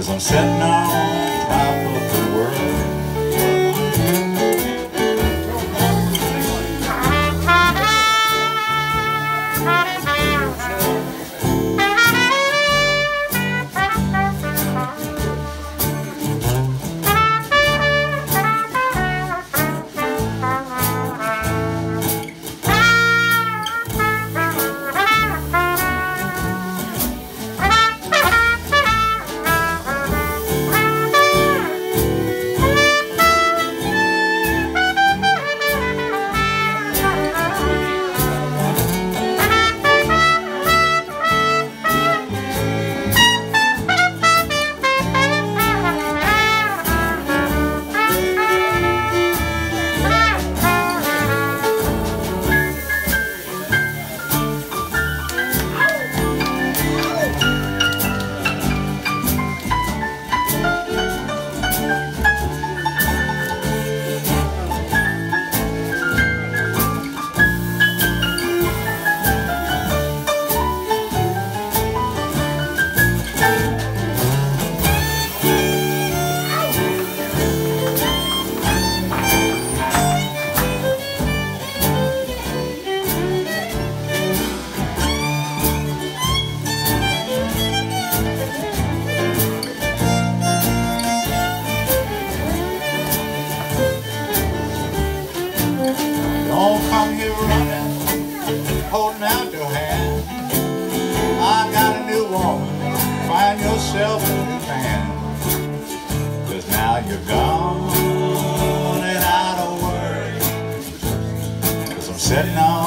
'cause I'm sitting on top of the world. Don't come here running, holding out your hand. I got a new woman, find yourself a new man. 'Cause now you're gone and I don't worry, 'cause I'm sitting on